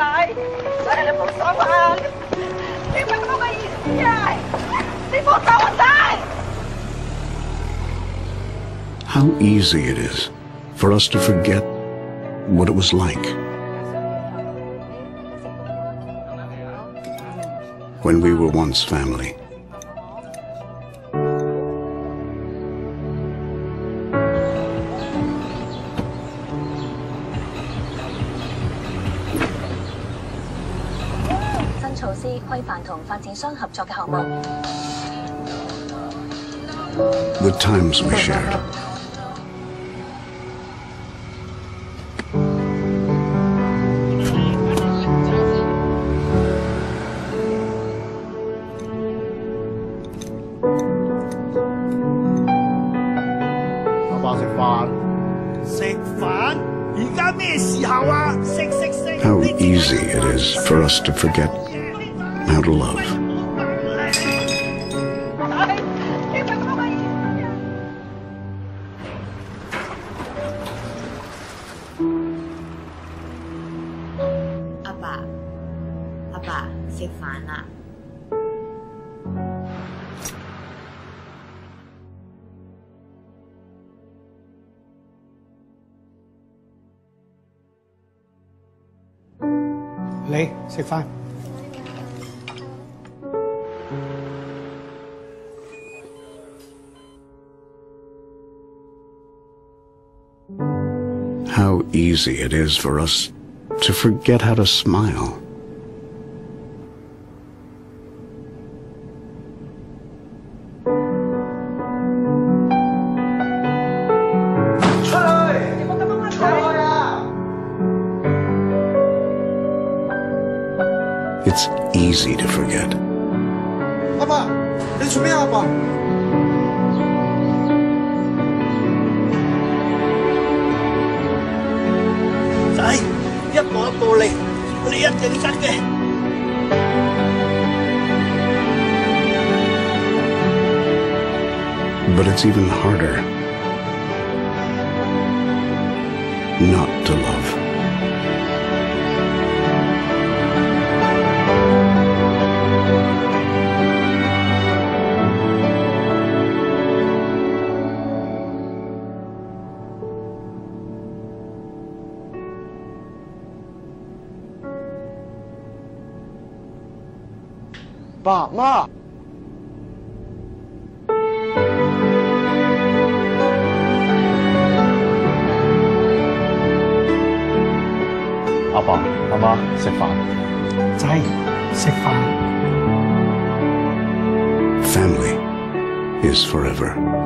晒，所以你冇手啊！你明我嘅意思啊？你冇手啊晒！ How easy it is for us to forget what it was like when we were once family. The times we shared. How easy it is for us to forget how to love. Abba, 食飯啦。 嚟食飯。 How easy it is for us to forget how to smile. It's easy to forget. 阿爸，你做咩啊，阿爸？ 仔，一步一步嚟，你一定得嘅。 But it's even harder not to love. Ba, Ma. Papa, Mama, 食飯。 仔，食飯。 Family is forever.